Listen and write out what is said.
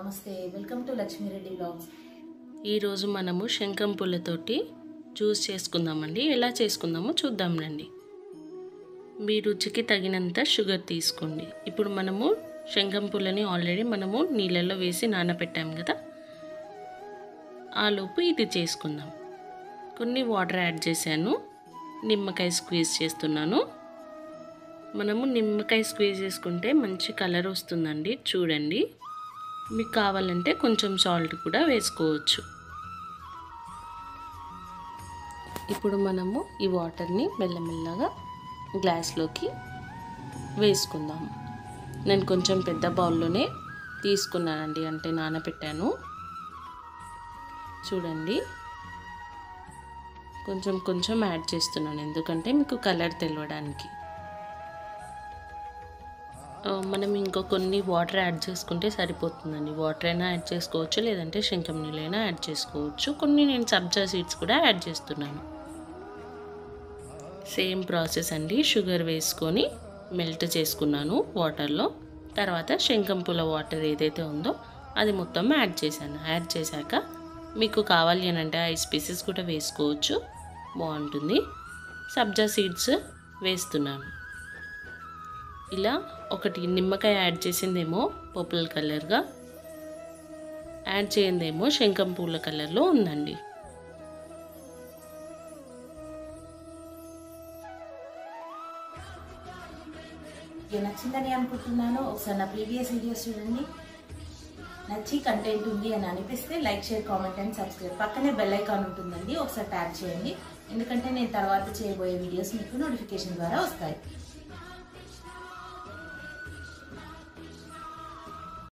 నమస్తే welcome to Lakshmi Reddy blogs. ఈ రోజు మనము శంఖం పూలతోటి జ్యూస్ చేసుకుందామండి। ఎలా చేసుకుందామో చూద్దాం రండి। మీ రుచికి తగినంత షుగర్ తీసుకోండి। ఇప్పుడు మనము శంఖం పూలని ఆల్రెడీ మనము నీళ్ళల్లో వేసి నానబెట్టాం కదా, ఆ లోపు ఇది చేసుకుందాం। కొన్ని వాటర్ యాడ్ చేశాను, నిమ్మకాయ స్క్వీజ్ చేస్తున్నాను। మనము నిమ్మకాయ స్క్వీజ్ చేసుకుంటే మంచి కలర్ వస్తుందండి, చూడండి। మీకు కావాలంటే కొంచెం సాల్ట్ కూడా వేసుకోవచ్చు। ఇప్పుడు మనము ఈ వాటర్ని మెల్లమెల్లగా గ్లాస్లోకి వేసుకుందాము। నేను కొంచెం పెద్ద బౌల్లోనే తీసుకున్నానండి, అంటే నానబెట్టాను। చూడండి, కొంచెం కొంచెం యాడ్ చేస్తున్నాను, ఎందుకంటే మీకు కలర్ తెలియడానికి। మనం ఇంకో కొన్ని వాటర్ యాడ్ చేసుకుంటే సరిపోతుందండి। వాటర్ అయినా యాడ్ చేసుకోవచ్చు, లేదంటే శంఖం నీళ్ళైనా యాడ్ చేసుకోవచ్చు। కొన్ని నేను సబ్జా సీడ్స్ కూడా యాడ్ చేస్తున్నాను। సేమ్ ప్రాసెస్ అండి। షుగర్ వేసుకొని మెల్ట్ చేసుకున్నాను వాటర్లో, తర్వాత శంఖం పూల వాటర్ ఏదైతే ఉందో అది మొత్తం యాడ్ చేశాను। యాడ్ చేశాక మీకు కావాలి అని అంటే ఐస్ పీసెస్ కూడా వేసుకోవచ్చు, బాగుంటుంది। సబ్జా సీడ్స్ వేస్తున్నాను। ఇలా ఒకటి నిమ్మకాయ యాడ్ చేసిందేమో పర్పుల్ కలర్గా, యాడ్ చేయందేమో శంఖం పూల కలర్లో ఉందండి। నచ్చిందని అనుకుంటున్నాను। ఒకసారి నా ప్రీవియస్ వీడియోస్ చూడండి, నచ్చి కంటెంట్ ఉంది అని అనిపిస్తే like, share, comment and subscribe. పక్కనే బెల్ ఐకాన్ ఉంటుందండి, ఒకసారి ట్యాప్ చేయండి, ఎందుకంటే నేను తర్వాత చేయబోయే వీడియోస్ మీకు నోటిఫికేషన్ ద్వారా వస్తాయి।